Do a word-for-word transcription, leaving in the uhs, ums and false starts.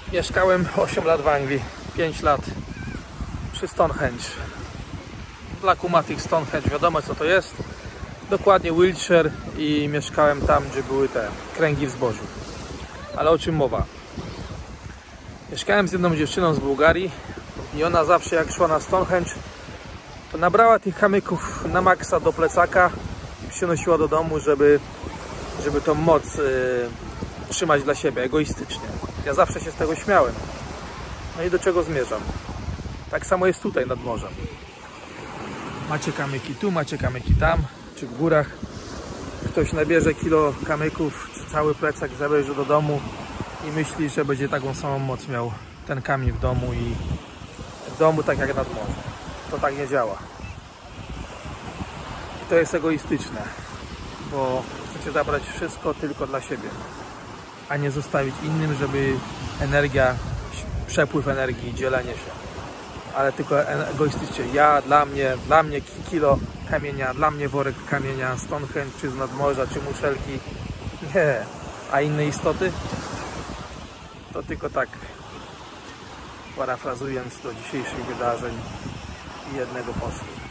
Mieszkałem osiem lat w Anglii, pięć lat przy Stonehenge. Dla kumatych Stonehenge wiadomo co to jest. Dokładnie Wiltshire i mieszkałem tam, gdzie były te kręgi w zbożu. Ale o czym mowa? Mieszkałem z jedną dziewczyną z Bułgarii i ona zawsze jak szła na Stonehenge, to nabrała tych kamyków na maksa do plecaka i przynosiła do domu, żeby, żeby tą moc yy, trzymać dla siebie, egoistycznie. Ja zawsze się z tego śmiałem. No i do czego zmierzam? Tak samo jest tutaj nad morzem. Macie kamyki tu, macie kamyki tam, czy w górach. Ktoś nabierze kilo kamyków, czy cały plecak zabierze do domu i myśli, że będzie taką samą moc miał ten kamień w domu i w domu tak jak nad morzem. To tak nie działa. I to jest egoistyczne, bo chcecie zabrać wszystko tylko dla siebie, a nie zostawić innym, żeby energia, przepływ energii, dzielenie się. Ale tylko egoistycznie. Ja, dla mnie, dla mnie kilo kamienia, dla mnie worek kamienia, Stonehenge, czy z nadmorza, czy muszelki. Nie. A inne istoty? To tylko tak, parafrazując do dzisiejszych wydarzeń i jednego postu.